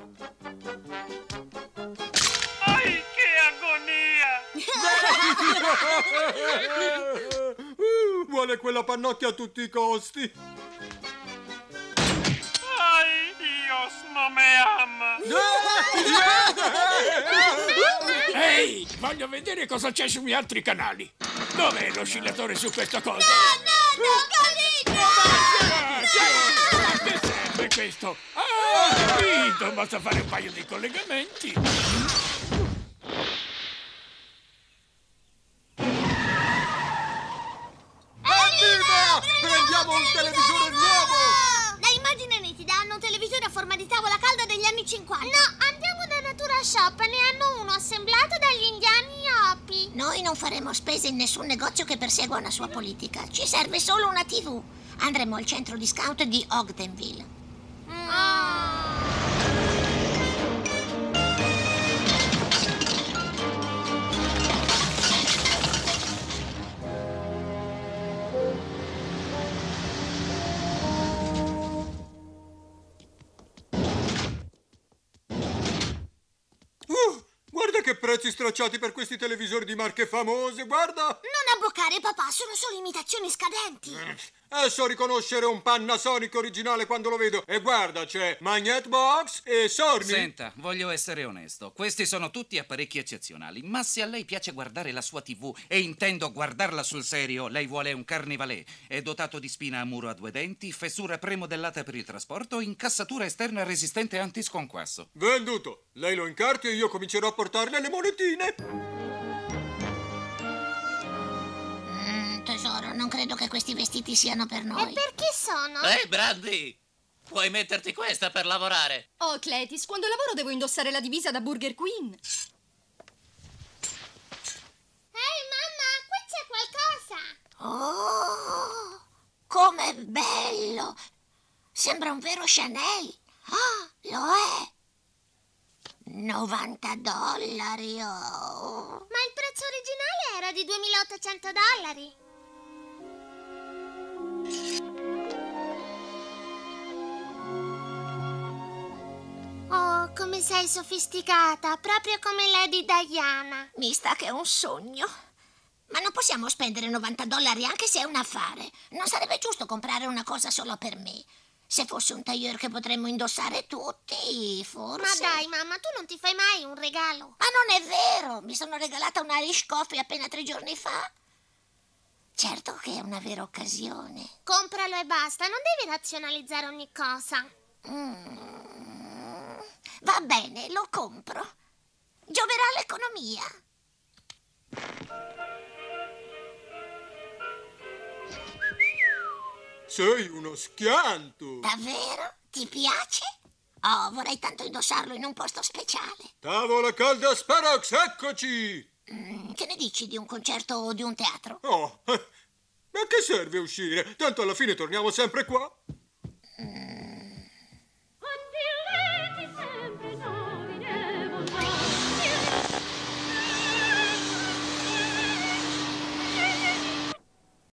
Ai, che agonia! Vuole quella pannocchia a tutti i costi. Ai, Dios no me ama! Ehi, voglio vedere cosa c'è sui miei altri canali. Dov'è l'oscillatore su questa cosa? Ma che serve questo? Ah, capito, basta fare un paio di collegamenti. Evviva! Prendiamo un televisore nuovo! Da immagine nitida hanno un televisore a forma di tavola calda degli anni 50. No, andiamo da Natura Shop, ne hanno uno assemblato dagli indiani Hopi. Noi non faremo spese in nessun negozio che persegua una sua politica. Ci serve solo una TV. Andremo al centro di scout di Ogdenville. Guarda che prezzi stracciati per questi televisori di marche famose, guarda! Non abboccare, papà, sono solo imitazioni scadenti. So riconoscere un Panasonic originale quando lo vedo. E guarda, c'è Magnetbox e Sony. Senta, voglio essere onesto. Questi sono tutti apparecchi eccezionali. Ma se a lei piace guardare la sua TV, e intendo guardarla sul serio, lei vuole un Carnivale. È dotato di spina a muro a 2 denti, fessura premodellata per il trasporto, incassatura esterna resistente antisconquasso. Venduto. Lei lo incarti e io comincerò a portarle le monetine. Tesoro, non credo che questi vestiti siano per noi. E per chi sono? Ehi, Brandy! Puoi metterti questa per lavorare. Oh, Cletis, quando lavoro devo indossare la divisa da Burger Queen. Ehi, mamma, qui c'è qualcosa. Oh, com'è bello! Sembra un vero Chanel. Ah, lo è. $90. Oh. Ma il prezzo originale era di $2.800. Oh, come sei sofisticata, proprio come Lady Diana. Mi sta che è un sogno. Ma non possiamo spendere $90 anche se è un affare. Non sarebbe giusto comprare una cosa solo per me. Se fosse un tailleur che potremmo indossare tutti, forse. Ma dai, mamma, tu non ti fai mai un regalo. Ma non è vero, mi sono regalata una Irish Coffee appena 3 giorni fa. Certo che è una vera occasione. Compralo e basta, non devi razionalizzare ogni cosa. Va bene, lo compro. Gioverà all'economia. Sei uno schianto. Davvero? Ti piace? Oh, vorrei tanto indossarlo in un posto speciale. Tavola calda Sparox, eccoci! Che ne dici di un concerto o di un teatro? Oh, ma che serve uscire? Tanto alla fine torniamo sempre qua.